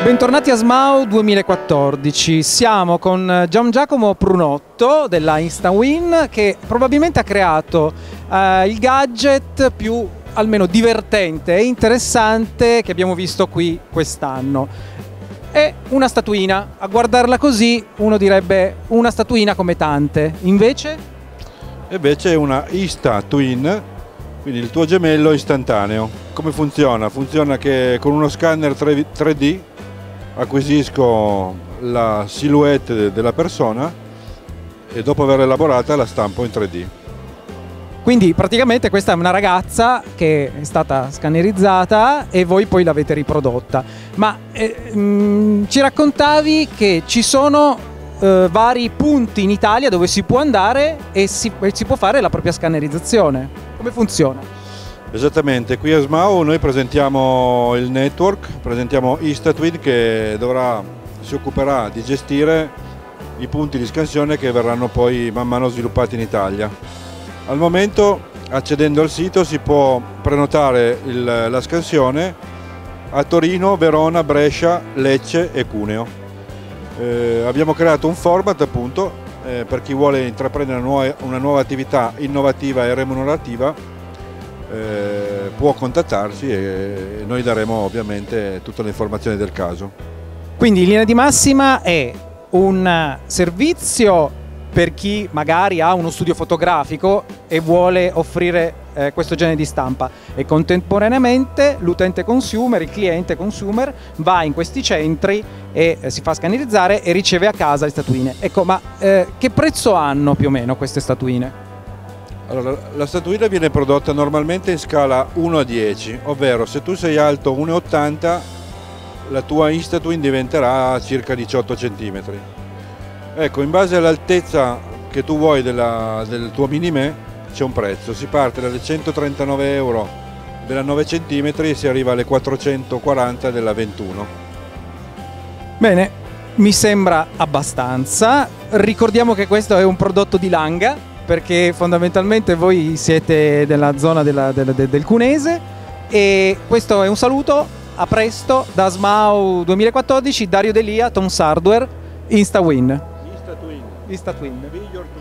Bentornati a SMAU 2014, siamo con Gian Giacomo Prunotto della InstaWin che probabilmente ha creato il gadget più almeno divertente e interessante che abbiamo visto qui quest'anno. È una statuina, a guardarla così uno direbbe una statuina come tante, invece è una InstaTwin, quindi il tuo gemello istantaneo. Come funziona? Funziona che con uno scanner 3D acquisisco la silhouette della persona e dopo averla elaborata la stampo in 3D. Quindi praticamente questa è una ragazza che è stata scannerizzata e voi poi l'avete riprodotta. Ma ci raccontavi che ci sono vari punti in Italia dove si può andare e si può fare la propria scannerizzazione. Come funziona? Esattamente, qui a SMAU noi presentiamo il network, presentiamo InstaTwin che si occuperà di gestire i punti di scansione che verranno poi man mano sviluppati in Italia. Al momento, accedendo al sito, si può prenotare la scansione a Torino, Verona, Brescia, Lecce e Cuneo. Abbiamo creato un format appunto per chi vuole intraprendere una nuova attività innovativa e remunerativa. Può contattarci e noi daremo ovviamente tutte le informazioni del caso. Quindi in linea di massima è un servizio per chi magari ha uno studio fotografico e vuole offrire questo genere di stampa e contemporaneamente l'utente consumer, il cliente consumer va in questi centri e si fa scannerizzare e riceve a casa le statuine. Ecco, ma che prezzo hanno più o meno queste statuine? Allora, la statuina viene prodotta normalmente in scala 1 a 10, ovvero se tu sei alto 1,80 la tua InstaTwin diventerà circa 18 cm. Ecco, in base all'altezza che tu vuoi del tuo mini-me c'è un prezzo, si parte dalle 139 euro della 9 cm e si arriva alle 440 della 21. Bene, mi sembra abbastanza. Ricordiamo che questo è un prodotto di Langa, perché fondamentalmente voi siete nella zona del Cunese e questo è un saluto, a presto da SMAU 2014, Dario Delia, Tom's Hardware, InstaWin. InstaTwin. InstaTwin.